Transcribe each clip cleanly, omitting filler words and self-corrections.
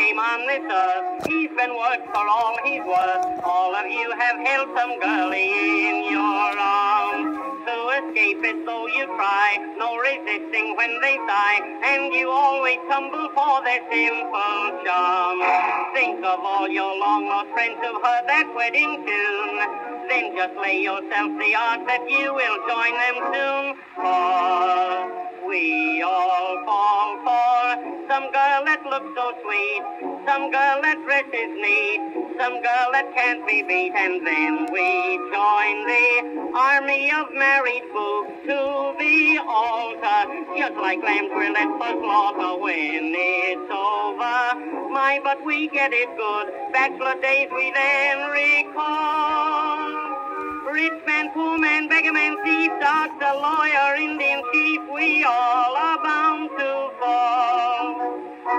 name on this earth. He's been worked for all he's worth. All of you have held some girlie in your arms. To escape it though you try, no resisting when they sigh, and you always tumble for their simple charm. Think of all your long-lost friends who've heard that wedding tune. Then just lay yourself the odds that you will join them soon. For we all fall for some girl that looks so sweet, some girl that dresses neat, some girl that can't be beat, and then we join the army of married folks to the altar, just like lambs we're led for slaughter when it's over. My, but we get it good, bachelor days we then recall. Rich man, poor man, beggar man, thief, doctor, lawyer, Indian chief, we all are bound to fall.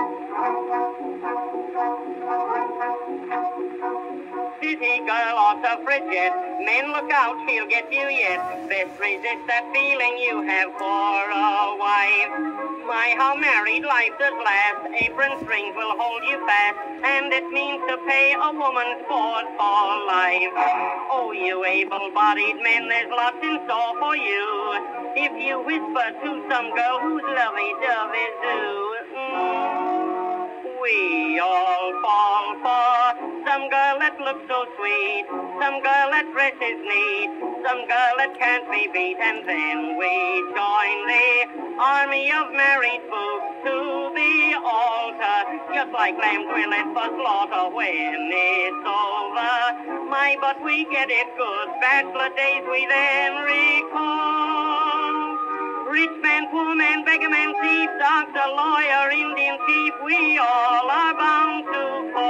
City girl or suffragette, men look out, she'll get you yet. Best resist that feeling you have for a wife. My, how married life does last. Apron strings will hold you fast, and it means to pay a woman's board for life. Oh, you able-bodied men, there's lots in store for you. If you whisper to some girl who's lovey-dovey do. We all fall for some girl that looks so sweet, some girl that dresses neat, some girl that can't be beat, and then we join the army of married folks to the altar, just like lambs we're led for slaughter when it's over. My, but we get it good, bachelor days we then recall. Rich man, poor man, beggar man, thief, doctor, lawyer, Indian chief, we all are bound to fall.